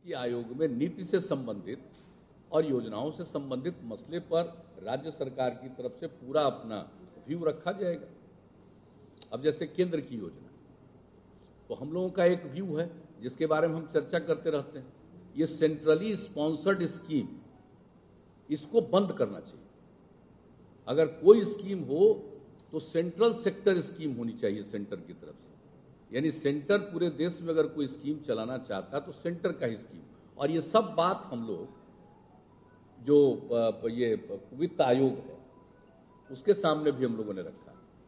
नीति आयोग में नीति से संबंधित और योजनाओं से संबंधित मसले पर राज्य सरकार की तरफ से पूरा अपना व्यू रखा जाएगा। अब जैसे केंद्र की योजना, तो हम लोगों का एक व्यू है जिसके बारे में हम चर्चा करते रहते हैं। ये सेंट्रली स्पॉन्सर्ड स्कीम, इसको बंद करना चाहिए। अगर कोई स्कीम हो तो सेंट्रल सेक्टर स्कीम होनी चाहिए सेंटर की तरफ से, यानी सेंटर पूरे देश में अगर कोई स्कीम चलाना चाहता है तो सेंटर का ही स्कीम। और ये सब बात हम लोग जो ये वित्त आयोग है उसके सामने भी हम लोगों ने रखा।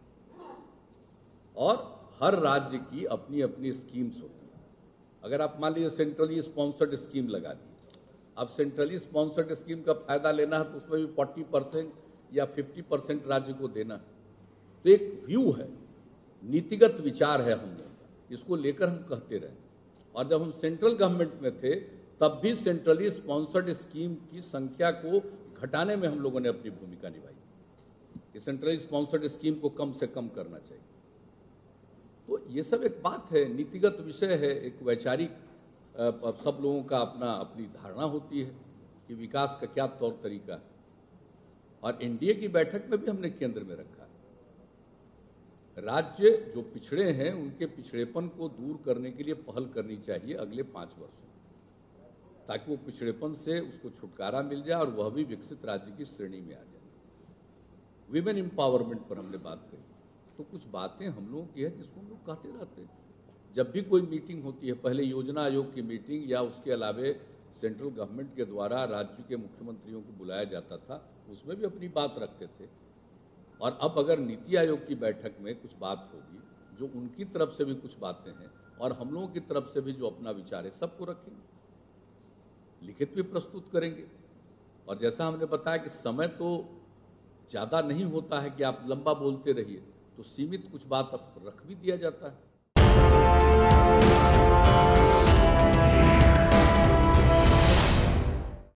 और हर राज्य की अपनी अपनी स्कीम्स होती है। अगर आप मान लीजिए सेंट्रली स्पॉन्सर्ड स्कीम लगा दी, अब सेंट्रली स्पॉन्सर्ड स्कीम का फायदा लेना है तो उसमें भी 40% या 50% राज्य को देना। तो एक व्यू है, नीतिगत विचार है हम लोग का, इसको लेकर हम कहते रहे। और जब हम सेंट्रल गवर्नमेंट में थे तब भी सेंट्रली स्पॉन्सर्ड स्कीम की संख्या को घटाने में हम लोगों ने अपनी भूमिका निभाई कि सेंट्रली स्पॉन्सर्ड स्कीम को कम से कम करना चाहिए। तो ये सब एक बात है, नीतिगत विषय है, एक वैचारिक सब लोगों का अपनी धारणा होती है कि विकास का क्या तौर तरीका है। और एनडीए की बैठक में भी हमने केंद्र में रखा है, राज्य जो पिछड़े हैं उनके पिछड़ेपन को दूर करने के लिए पहल करनी चाहिए अगले 5 वर्षों, ताकि वो पिछड़ेपन से उसको छुटकारा मिल जाए और वह भी विकसित राज्य की श्रेणी में आ जाए। विमेन एम्पावरमेंट पर हमने बात करी, तो कुछ बातें हम लोगों की है जिसको हम लोग कहते रहते हैं। जब भी कोई मीटिंग होती है, पहले योजना आयोग की मीटिंग या उसके अलावे सेंट्रल गवर्नमेंट के द्वारा राज्य के मुख्यमंत्रियों को बुलाया जाता था, उसमें भी अपनी बात रखते थे। और अब अगर नीति आयोग की बैठक में कुछ बात होगी, जो उनकी तरफ से भी कुछ बातें हैं और हम लोगों की तरफ से भी जो अपना विचार है, सबको रखेंगे, लिखित भी प्रस्तुत करेंगे। और जैसा हमने बताया कि समय तो ज़्यादा नहीं होता है कि आप लंबा बोलते रहिए, तो सीमित कुछ बात रख भी दिया जाता है।